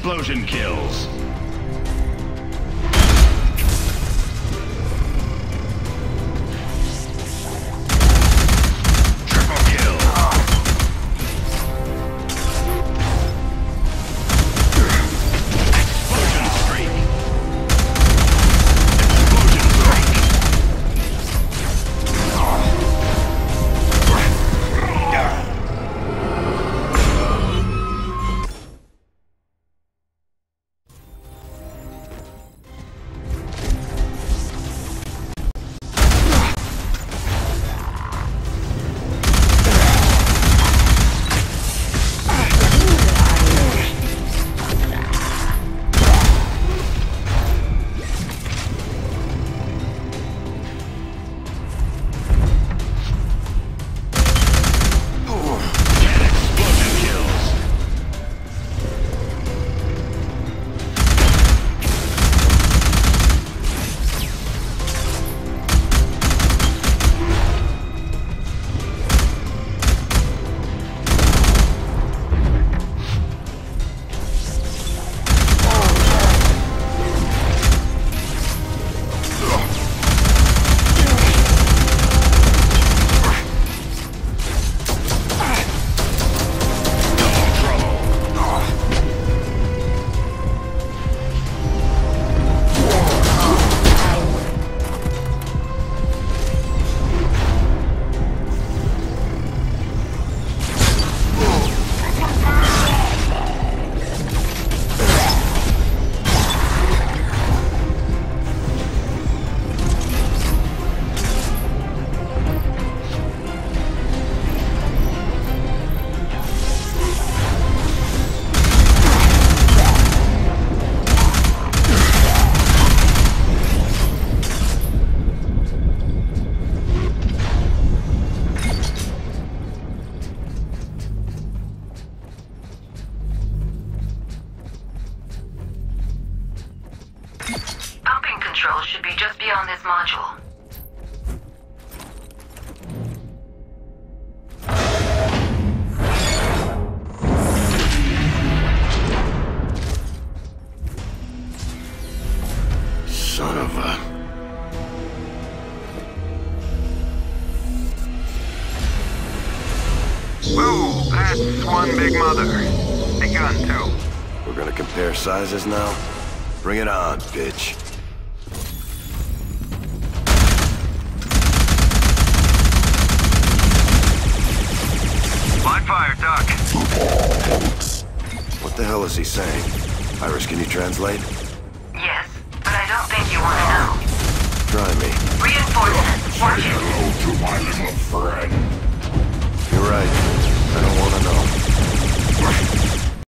explosion kills. Triple kill. Explosion streak. Explosion streak. Pumping control should be just beyond this module. Son of a... Whoa, that's one big mother. Big gun, too. We're gonna compare sizes now? Bring it on, bitch. Live fire, duck. What the hell is he saying? Iris, can you translate? Yes, but I don't think you want to know. Try me. Reinforcements, watch it. Hello to my little friend. You're right. I don't want to know.